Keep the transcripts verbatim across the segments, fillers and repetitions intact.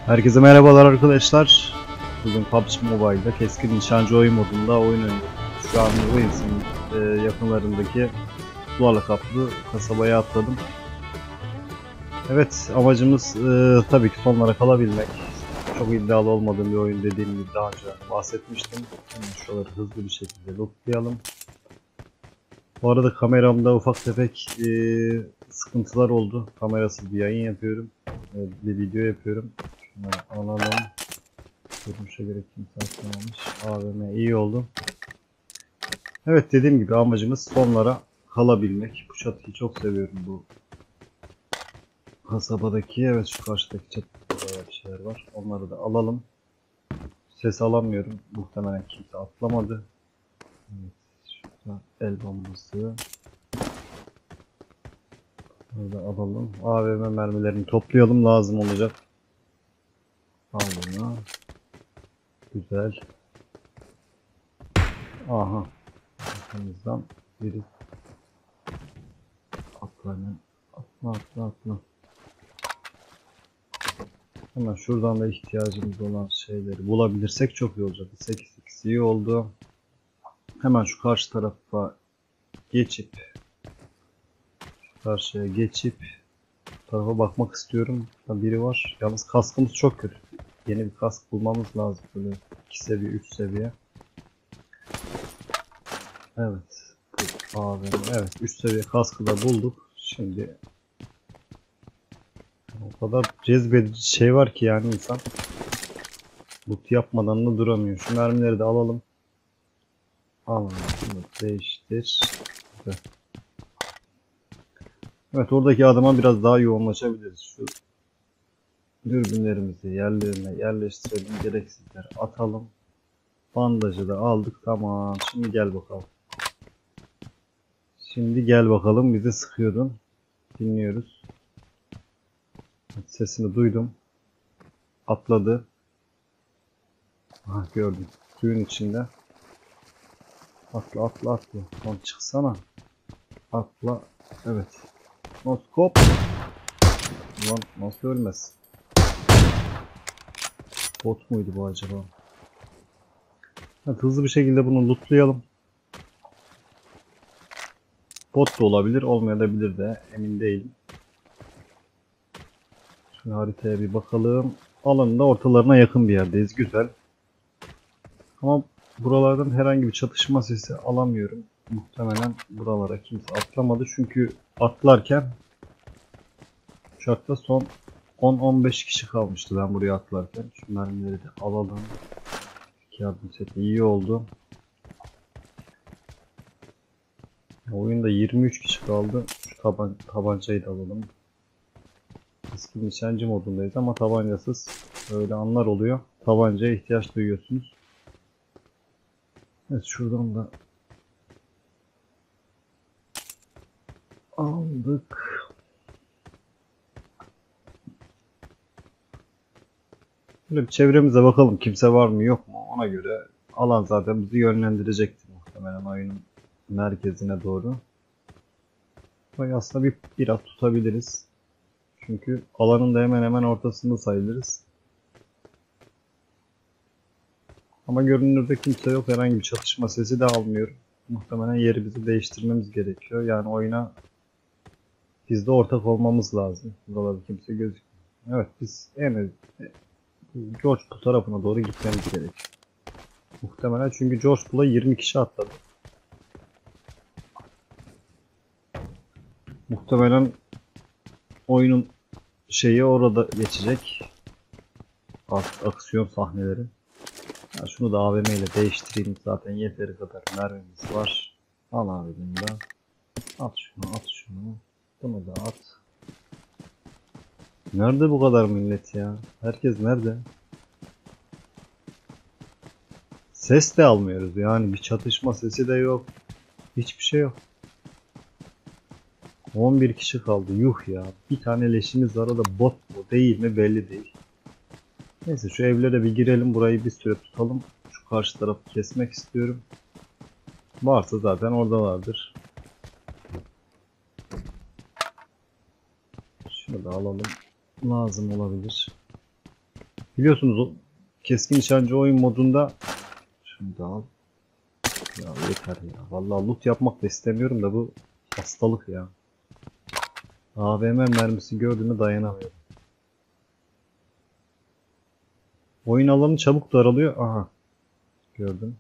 Herkese merhabalar arkadaşlar. Bugün P U B G Mobile'da keskin nişancı oyun modunda oyun oynuyoruz. Şu an Wilson'ın e, yakınlarındaki sularla kaplı kasabaya atladım. Evet, amacımız e, tabii ki sonlara kalabilmek. Çok iddialı olmadığım bir oyun, dediğim gibi daha önce bahsetmiştim. Hemen şuraları hızlı bir şekilde lootlayalım. Bu arada kameramda ufak tefek e, sıkıntılar oldu. Kamerasız bir yayın yapıyorum. E, bir video yapıyorum. Şunları alalım. Görünüşe göre kimse atlamamış. A V M iyi oldu. Evet, dediğim gibi amacımız sonlara kalabilmek. Bu çatıyı çok seviyorum, bu kasabadaki. Evet, şu karşıdaki çatıda bir şeyler var. Onları da alalım. Ses alamıyorum. Muhtemelen kimse atlamadı. Evet, şurada el bombası. Burada alalım. A V M mermilerini toplayalım. Lazım olacak. Al bunu. Güzel. Aha. Arkamızdan biri. Atla hemen. Atla atla atla. Hemen şuradan da ihtiyacımız olan şeyleri bulabilirsek çok iyi olacak. sekiz sekiz iyi oldu. Hemen şu karşı tarafa geçip şu karşıya geçip bu tarafa bakmak istiyorum. Burada biri var. Yalnız kaskımız çok kötü. Yeni bir kask bulmamız lazım. Böyle iki seviye, üç seviye. Evet. Abi, evet, üç seviye kaskı da bulduk. Şimdi o kadar cezbedici şey var ki yani insan loot yapmadan da duramıyor. Şu mermileri de alalım. Alalım. Şunu değiştir. Güzel. Evet, oradaki adıma biraz daha yoğunlaşabiliriz. Şu dürbünlerimizi yerlerine yerleştirelim. Gereksizleri atalım. Bandajı da aldık. Tamam. Şimdi gel bakalım. Şimdi gel bakalım. Bizi sıkıyordun. Dinliyoruz. Sesini duydum. Atladı. Ah, gördüm. Suyun içinde. Atla atla atla. Lan çıksana. Atla. Evet. Noskop. Lan nasıl ölmez? Bot muydu bu acaba? Evet, hızlı bir şekilde bunu lootlayalım. Bot da olabilir, olmayabilir de, emin değilim. Şu haritaya bir bakalım. Alanın da ortalarına yakın bir yerdeyiz. Güzel. Ama buralardan herhangi bir çatışma sesi alamıyorum. Muhtemelen buralara kimse atlamadı. Çünkü atlarken uçakta son on on beş kişi kalmıştı ben buraya atlarken. Şu mermileri de alalım. Yardım seti iyi oldu. Oyunda yirmi üç kişi kaldı. Şu taban tabancayı da alalım. Eski nişancı modundayız ama tabancasız öyle anlar oluyor. Tabancaya ihtiyaç duyuyorsunuz. Evet, şuradan da aldık. Böyle bir çevremize bakalım, kimse var mı yok mu, ona göre alan zaten bizi yönlendirecektir muhtemelen oyunun merkezine doğru. Burayı aslında bir biraz tutabiliriz. Çünkü alanın da hemen hemen ortasında sayılırız. Ama görünürde kimse yok. Herhangi bir çatışma sesi de almıyorum. Muhtemelen yerimizi değiştirmemiz gerekiyor. Yani oyuna biz de ortak olmamız lazım. Buralarda kimse gözükmüyor. Evet, biz en az George Pool tarafına doğru gitmemiz gerekiyor. Muhtemelen, çünkü George Pool'a yirmi kişi atladı. Muhtemelen oyunun şeyi orada geçecek. Aksiyon sahneleri. Ya şunu da A V M ile değiştireyim, zaten yeteri kadar mermimiz var. Al abi bunu da. At şunu, at şunu. Bunu da at. Nerede bu kadar millet ya? Herkes nerede? Ses de almıyoruz yani, bir çatışma sesi de yok. Hiçbir şey yok. on bir kişi kaldı. Yuh ya. Bir tane leşimiz var, o da bot mu değil mi belli değil. Neyse, şu evlere bir girelim, burayı bir süre tutalım. Şu karşı tarafı kesmek istiyorum. Varsa zaten orada vardır. Şunu da alalım. Lazım olabilir. Biliyorsunuz o keskin nişancı oyun modunda şunu da al. Ya yeter ya. Vallahi loot yapmak da istemiyorum da bu hastalık ya. A V M mermisi gördüğüme dayanamıyorum. Oyun alanı çabuk daralıyor. Aha. Gördüm.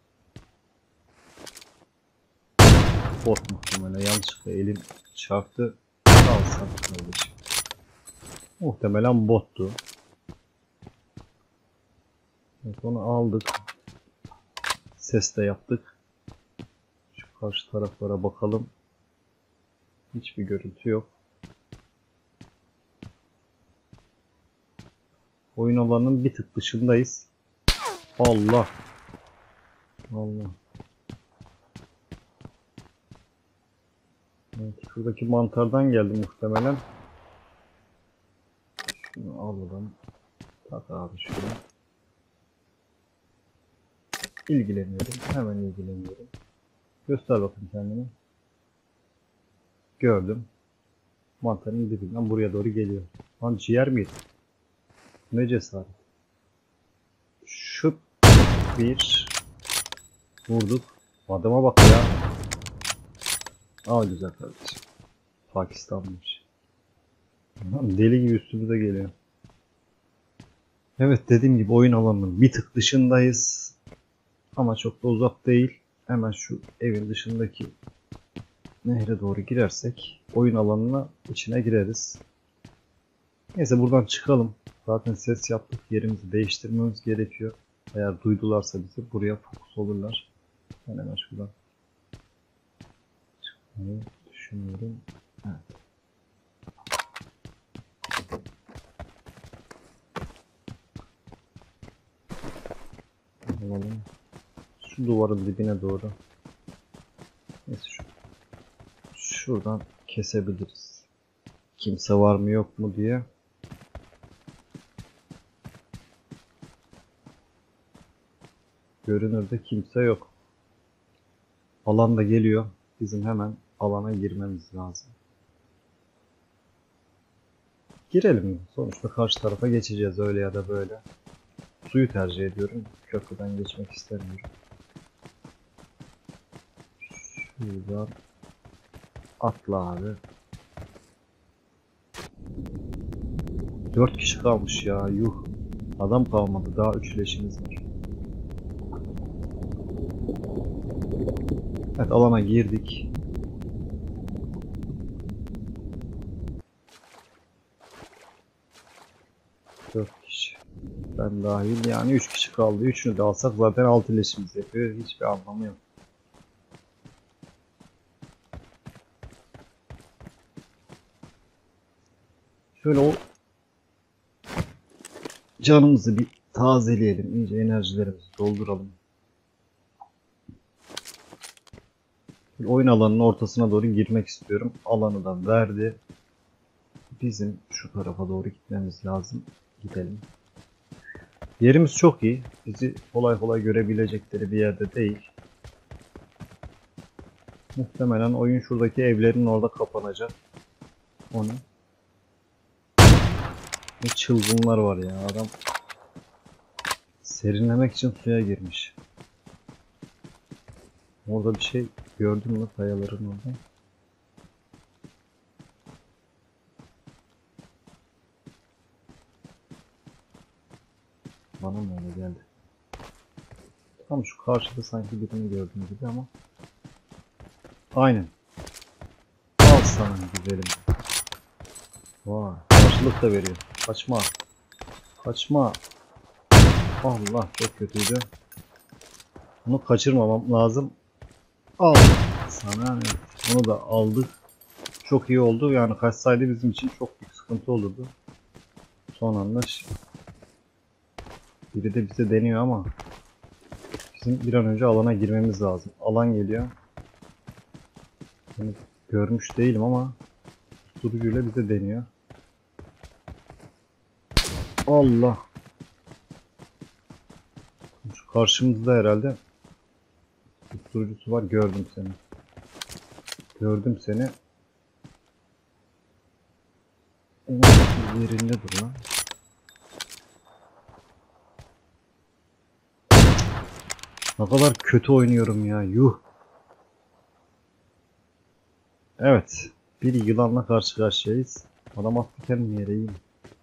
Bot muhtemelen. Yanlışlıkla elim çarptı. Alsam kardeşim. Muhtemelen bottu. Evet, onu aldık. Ses de yaptık. Şu karşı taraflara bakalım. Hiçbir görüntü yok. Oyun alanının bir tık dışındayız. Allah. Allah. Evet, şuradaki mantardan geldi muhtemelen. Şunu alalım. Tak abi şunu. İlgileniyorum. Hemen ilgileniyorum. Göster bakın kendini. Gördüm. Mantarın dibinden buraya doğru geliyor. Lan ciğer miydi? Ne cesaret. Şu bir vurduk. Adama bak ya. Aa güzel kardeşim. Pakistan'mış. Lan deli gibi üstümüze geliyor. Evet, dediğim gibi oyun alanının bir tık dışındayız. Ama çok da uzak değil. Hemen şu evin dışındaki nehre doğru girersek oyun alanına içine gireriz. Neyse buradan çıkalım. Zaten ses yaptık. Yerimizi değiştirmemiz gerekiyor. Eğer duydularsa bizi buraya fokus olurlar. Ben hemen şuradan çıkmayı düşünüyorum. Evet. Alalım. Şu duvarın dibine doğru. Neyse şu. Şuradan kesebiliriz. Kimse var mı yok mu diye. Görünürde kimse yok. Alan da geliyor. Bizim hemen alana girmemiz lazım. Girelim. Sonuçta karşı tarafa geçeceğiz öyle ya da böyle. Suyu tercih ediyorum. Köprüden geçmek istemiyorum. Şuradan atla abi. Dört kişi kalmış ya. Yuh. Adam kalmadı. Daha üç leşimiz var. Evet, alana girdik. Dört kişi. Ben dahil yani üç kişi kaldı. Üçünü de alsak zaten altı leşimiz yapıyor. Hiçbir anlamı yok. Şöyle o canımızı bir tazeleyelim. İyice enerjilerimizi dolduralım. Oyun alanının ortasına doğru girmek istiyorum. Alanı da verdi. Bizim şu tarafa doğru gitmemiz lazım. Gidelim. Yerimiz çok iyi. Bizi kolay kolay görebilecekleri bir yerde değil. Muhtemelen oyun şuradaki evlerin orada kapanacak. Onu. Ne çılgınlar var ya, adam serinlemek için suya girmiş. Orada bir şey gördün mü kayaların orada? Bana mı öyle geldi? Tam şu karşıda sanki birini gördüm gibi ama. Aynen. Al sana güzelim. Vay, karşılık da veriyor. Kaçma. Kaçma. Allah, çok kötüydü. Bunu kaçırmamam lazım. Al sana. Evet. Bunu da aldık. Çok iyi oldu. Yani kaçsaydı bizim için çok büyük sıkıntı olurdu. Son anda biri de bize deniyor ama bizim bir an önce alana girmemiz lazım. Alan geliyor. Yani görmüş değilim ama susturucuyla bize deniyor. Allah. Şu karşımızda herhalde susturucusu var. Gördüm seni. Gördüm seni. Yerinde dur lan. Ne kadar kötü oynuyorum ya. Yuh. Evet. Bir yılanla karşı karşıyayız. Adam attı kendini yere, iyi.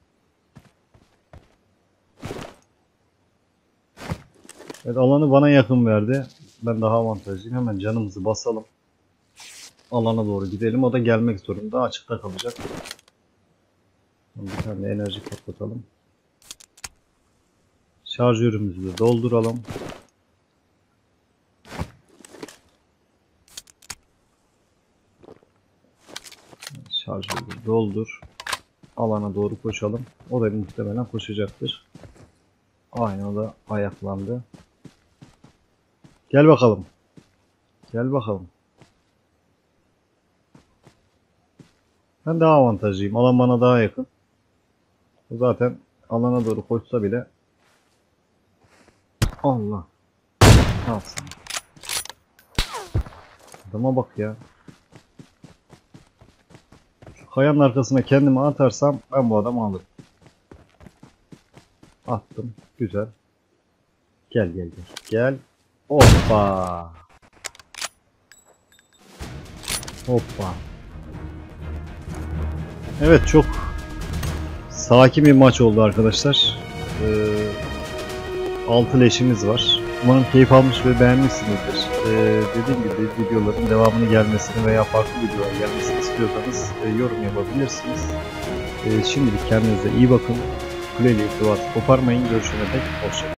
Evet, alanı bana yakın verdi. Ben daha avantajlıyım. Hemen canımızı basalım. Alana doğru gidelim. O da gelmek zorunda. Açıkta kalacak. Bir tane enerji patlatalım. Şarjörümüzü de dolduralım. Şarjörü doldur. Alana doğru koşalım. O da muhtemelen koşacaktır. Aynen, o da ayaklandı. Gel bakalım. Gel bakalım. Ben daha avantajlıyım. Alan bana daha yakın. O zaten alana doğru koşsa bile. Allah. Ne yapsın? Adama bak ya. Şu kayanın arkasına kendimi atarsam ben bu adamı alırım. Attım. Güzel. Gel gel gel. Gel. Hoppa. Hoppa. Evet, çok sakin bir maç oldu arkadaşlar. Ee, altı leşimiz var. Umarım keyif almış ve beğenmişsinizdir. Ee, dediğim gibi videoların devamını gelmesini veya farklı videolar gelmesini istiyorsanız e, yorum yapabilirsiniz. E, şimdilik kendinize iyi bakın. Kuleli irtibatı koparmayın. Görüşene dek hoşçakalın.